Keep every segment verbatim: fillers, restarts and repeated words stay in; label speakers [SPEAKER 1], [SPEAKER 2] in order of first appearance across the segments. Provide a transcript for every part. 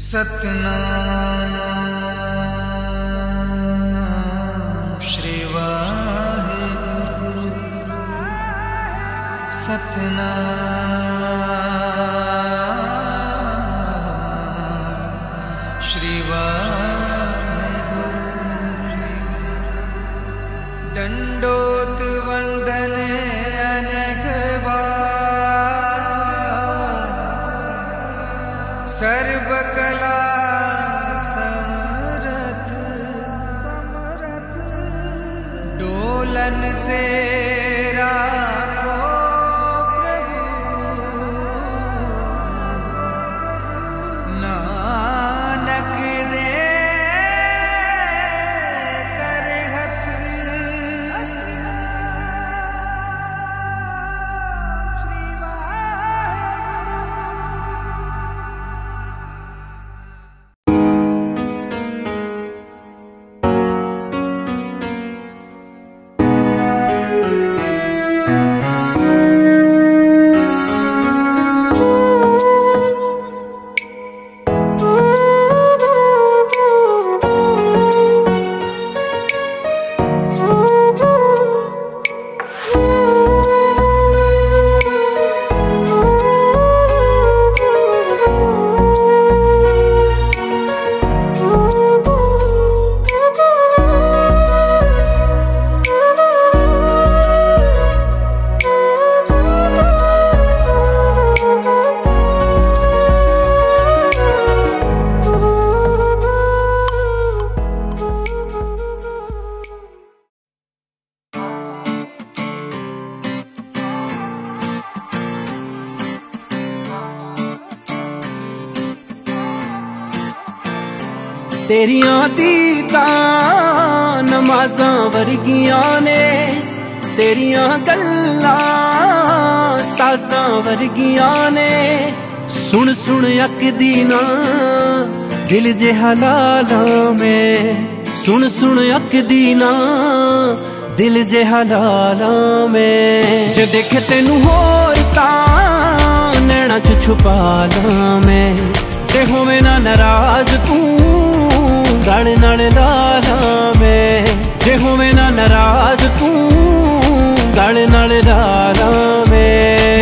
[SPEAKER 1] सतनाम श्री वाहिगुरु सतनाम श्री वाहिगुरु। दंडोत वंदन अनेक बार सर्व कला समरथ समरथ डोलन तेरा को प्रभु नानक दे कर हथ श्री
[SPEAKER 2] तेरियां दीदां नमाज़ां वर्गियां ने, तेरियां गल्लां साज़ां वर्गियां ने। सुन सुन अकदी ना दिल जिहा लालां में, सुन सुन अकदी ना दिल जिहा लालां में। जे देखे तेनू होर तां नैना च छुपा लां मैं, जे होवे ना नाराज तू गल नाल लाला मैं, जे होवे ना नाराज तू गल नाल लाला मैं।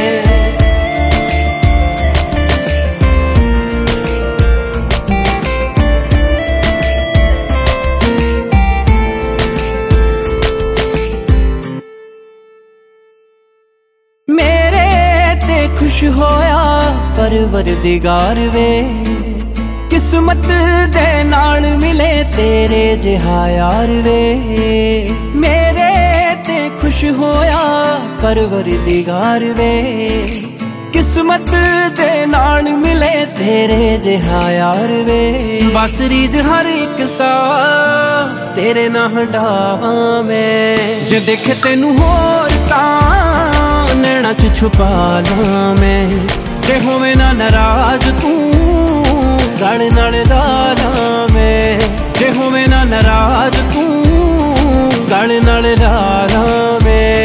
[SPEAKER 2] मेरे ते खुश होया परवरदिगार वे, किस्मत दे नाल मिले तेरे जिहा यार वे। मेरे ते खुश होया परवरदिगार वे, किस्मत दे नाल मिले तेरे जिहा यार वे। बस रीज हर एक सा तेरे ना हटावा मैं, जे देखे तेनू होर तां नैना च छुपा ला मैं। जे होवे ना नाराज तू गल नाल लाला मैं, जे होवे ना नाराज तू गल नाल लाला मैं।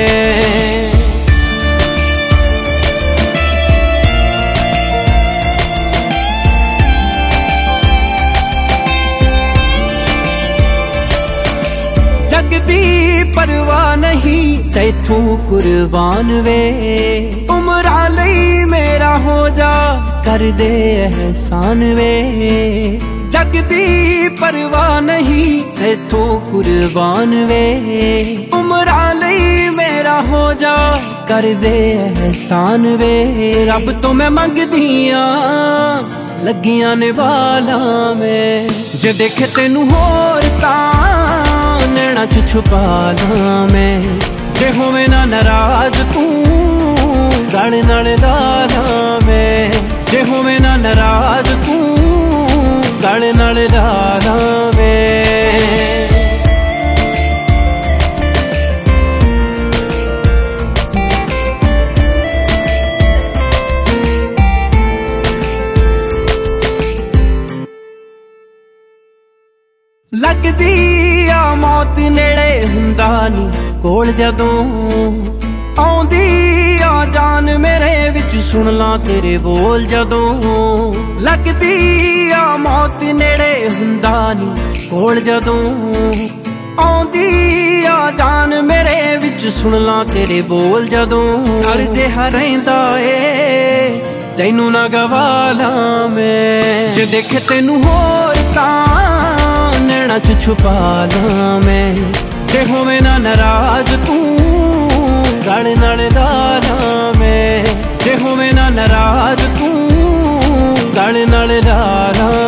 [SPEAKER 2] जग दी परवाह नहीं तैथू कुर्बान वे, उमरा लई मेरा हो जा कर दे एहसान वे। जग दी परवाह नहीं तैथू कुर्बान वे, उमरा लई मेरा हो जा कर दे एहसान वे। रब तो मैं मंगदियां लगियां ने बाला मैं, जे देखे तेनू होर तां नैना च छुपा ला मैं। जे होवे ना नाराज तू गल नाल लाला मैं, जे होवे ना नाराज तू गल नाल लाला मैं। लगदी आ मौत नेड़े हुंदा नी कोल जदों, आउंदी आ आ जान मेरे विच सुन ला तेरे बोल जदों लगदी आ मौत नेड़े हुंदा नी कोल जदों आउंदी आ जान मेरे विच सुन ला तेरे बोल जदों डर जिहा रहिंदा ए तैनू ना गवाला मैं जे देखे तैनू होर तां नैना च छुपा ला मैं जे होवे ना नाराज तू गल नाल लाला मैं जे होवे ना नाराज तू गल नाल लाला